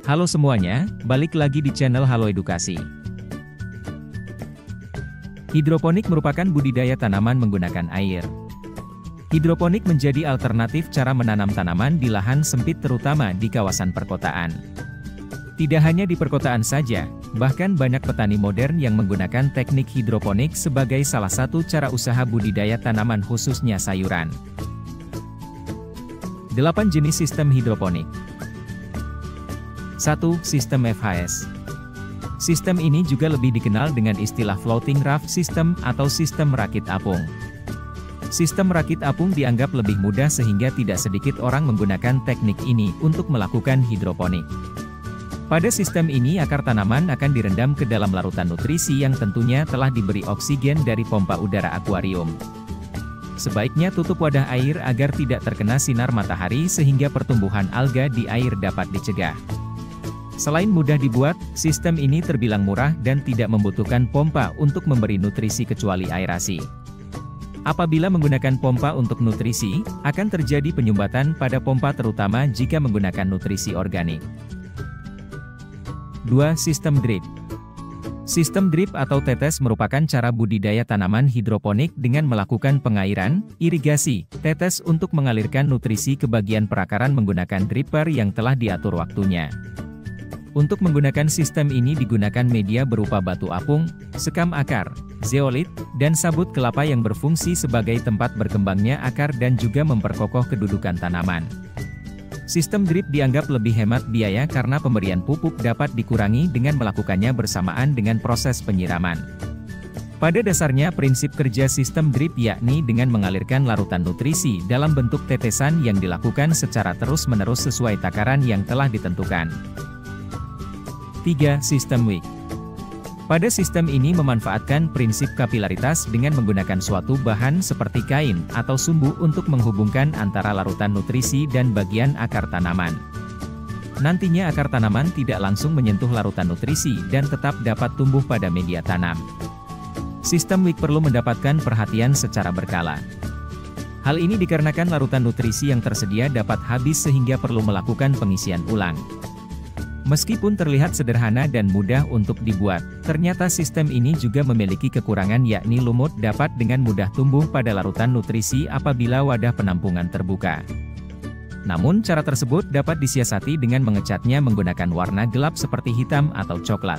Halo semuanya, balik lagi di channel Halo Edukasi. Hidroponik merupakan budidaya tanaman menggunakan air. Hidroponik menjadi alternatif cara menanam tanaman di lahan sempit terutama di kawasan perkotaan. Tidak hanya di perkotaan saja, bahkan banyak petani modern yang menggunakan teknik hidroponik sebagai salah satu cara usaha budidaya tanaman khususnya sayuran. 8 jenis sistem hidroponik. 1. Sistem FHS. Sistem ini juga lebih dikenal dengan istilah floating raft system atau sistem rakit apung. Sistem rakit apung dianggap lebih mudah sehingga tidak sedikit orang menggunakan teknik ini untuk melakukan hidroponik. Pada sistem ini akar tanaman akan direndam ke dalam larutan nutrisi yang tentunya telah diberi oksigen dari pompa udara akuarium. Sebaiknya tutup wadah air agar tidak terkena sinar matahari sehingga pertumbuhan alga di air dapat dicegah. Selain mudah dibuat, sistem ini terbilang murah dan tidak membutuhkan pompa untuk memberi nutrisi kecuali aerasi. Apabila menggunakan pompa untuk nutrisi, akan terjadi penyumbatan pada pompa terutama jika menggunakan nutrisi organik. 2. Sistem drip. Sistem drip atau tetes merupakan cara budidaya tanaman hidroponik dengan melakukan pengairan, irigasi, tetes untuk mengalirkan nutrisi ke bagian perakaran menggunakan dripper yang telah diatur waktunya. Untuk menggunakan sistem ini digunakan media berupa batu apung, sekam akar, zeolit, dan sabut kelapa yang berfungsi sebagai tempat berkembangnya akar dan juga memperkokoh kedudukan tanaman. Sistem drip dianggap lebih hemat biaya karena pemberian pupuk dapat dikurangi dengan melakukannya bersamaan dengan proses penyiraman. Pada dasarnya prinsip kerja sistem drip yakni dengan mengalirkan larutan nutrisi dalam bentuk tetesan yang dilakukan secara terus-menerus sesuai takaran yang telah ditentukan. 3. Sistem wick. Pada sistem ini memanfaatkan prinsip kapilaritas dengan menggunakan suatu bahan seperti kain atau sumbu untuk menghubungkan antara larutan nutrisi dan bagian akar tanaman. Nantinya akar tanaman tidak langsung menyentuh larutan nutrisi dan tetap dapat tumbuh pada media tanam. Sistem wick perlu mendapatkan perhatian secara berkala. Hal ini dikarenakan larutan nutrisi yang tersedia dapat habis sehingga perlu melakukan pengisian ulang. Meskipun terlihat sederhana dan mudah untuk dibuat, ternyata sistem ini juga memiliki kekurangan yakni lumut dapat dengan mudah tumbuh pada larutan nutrisi apabila wadah penampungan terbuka. Namun cara tersebut dapat disiasati dengan mengecatnya menggunakan warna gelap seperti hitam atau coklat.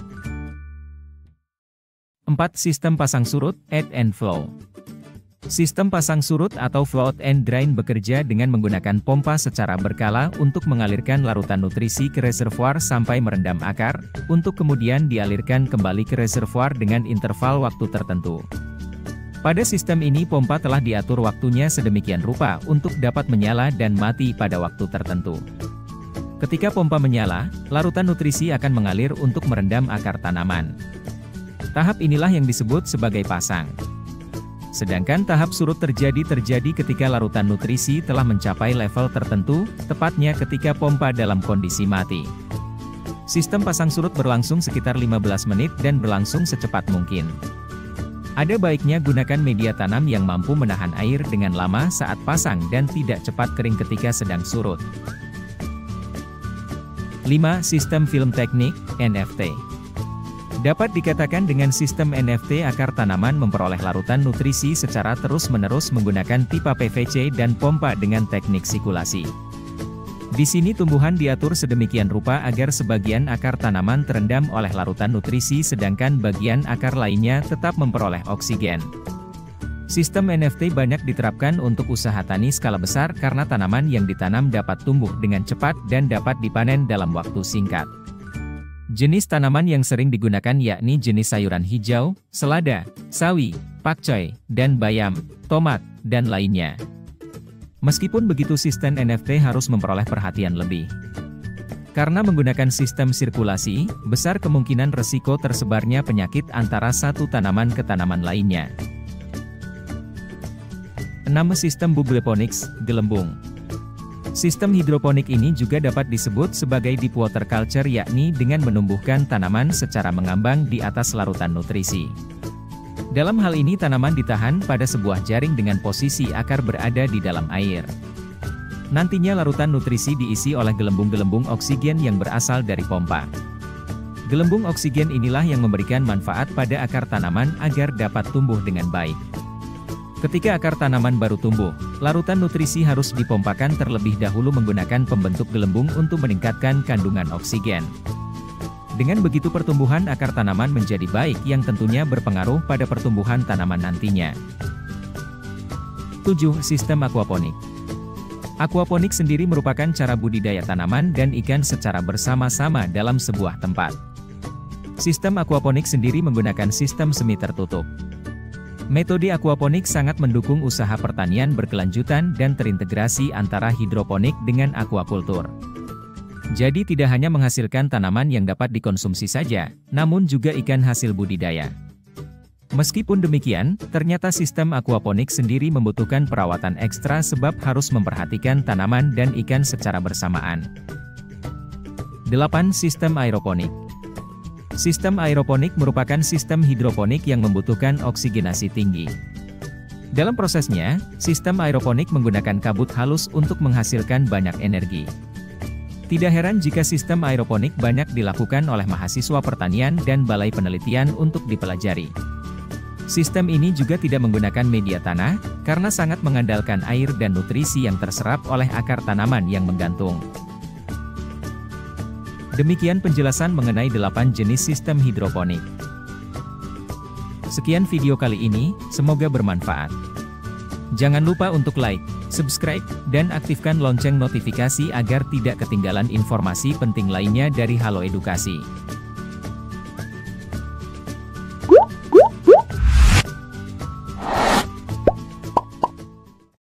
4. Sistem pasang surut, add and flow. Sistem pasang surut atau float and drain bekerja dengan menggunakan pompa secara berkala untuk mengalirkan larutan nutrisi ke reservoir sampai merendam akar, untuk kemudian dialirkan kembali ke reservoir dengan interval waktu tertentu. Pada sistem ini pompa telah diatur waktunya sedemikian rupa untuk dapat menyala dan mati pada waktu tertentu. Ketika pompa menyala, larutan nutrisi akan mengalir untuk merendam akar tanaman. Tahap inilah yang disebut sebagai pasang. Sedangkan tahap surut terjadi ketika larutan nutrisi telah mencapai level tertentu, tepatnya ketika pompa dalam kondisi mati. Sistem pasang surut berlangsung sekitar 15 menit dan berlangsung secepat mungkin. Ada baiknya gunakan media tanam yang mampu menahan air dengan lama saat pasang dan tidak cepat kering ketika sedang surut. 5. Sistem film teknik, NFT. Dapat dikatakan dengan sistem NFT akar tanaman memperoleh larutan nutrisi secara terus-menerus menggunakan pipa PVC dan pompa dengan teknik sikulasi. Di sini tumbuhan diatur sedemikian rupa agar sebagian akar tanaman terendam oleh larutan nutrisi sedangkan bagian akar lainnya tetap memperoleh oksigen. Sistem NFT banyak diterapkan untuk usaha tani skala besar karena tanaman yang ditanam dapat tumbuh dengan cepat dan dapat dipanen dalam waktu singkat. Jenis tanaman yang sering digunakan yakni jenis sayuran hijau, selada, sawi, pakcoy, dan bayam, tomat, dan lainnya. Meskipun begitu sistem NFT harus memperoleh perhatian lebih. Karena menggunakan sistem sirkulasi, besar kemungkinan resiko tersebarnya penyakit antara satu tanaman ke tanaman lainnya. 6. Sistem bubbleponics, gelembung. Sistem hidroponik ini juga dapat disebut sebagai deep water culture yakni dengan menumbuhkan tanaman secara mengambang di atas larutan nutrisi. Dalam hal ini tanaman ditahan pada sebuah jaring dengan posisi akar berada di dalam air. Nantinya larutan nutrisi diisi oleh gelembung-gelembung oksigen yang berasal dari pompa. Gelembung oksigen inilah yang memberikan manfaat pada akar tanaman agar dapat tumbuh dengan baik. Ketika akar tanaman baru tumbuh, larutan nutrisi harus dipompakan terlebih dahulu menggunakan pembentuk gelembung untuk meningkatkan kandungan oksigen. Dengan begitu pertumbuhan akar tanaman menjadi baik yang tentunya berpengaruh pada pertumbuhan tanaman nantinya. 7. Sistem aquaponik. Aquaponik sendiri merupakan cara budidaya tanaman dan ikan secara bersama-sama dalam sebuah tempat. Sistem aquaponik sendiri menggunakan sistem semi tertutup. Metode aquaponik sangat mendukung usaha pertanian berkelanjutan dan terintegrasi antara hidroponik dengan aquakultur. Jadi tidak hanya menghasilkan tanaman yang dapat dikonsumsi saja, namun juga ikan hasil budidaya. Meskipun demikian, ternyata sistem aquaponik sendiri membutuhkan perawatan ekstra sebab harus memperhatikan tanaman dan ikan secara bersamaan. 8. Sistem aeroponik. Sistem aeroponik merupakan sistem hidroponik yang membutuhkan oksigenasi tinggi. Dalam prosesnya, sistem aeroponik menggunakan kabut halus untuk menghasilkan banyak energi. Tidak heran jika sistem aeroponik banyak dilakukan oleh mahasiswa pertanian dan balai penelitian untuk dipelajari. Sistem ini juga tidak menggunakan media tanah, karena sangat mengandalkan air dan nutrisi yang terserap oleh akar tanaman yang menggantung. Demikian penjelasan mengenai 8 jenis sistem hidroponik. Sekian video kali ini, semoga bermanfaat. Jangan lupa untuk like, subscribe, dan aktifkan lonceng notifikasi agar tidak ketinggalan informasi penting lainnya dari Halo Edukasi.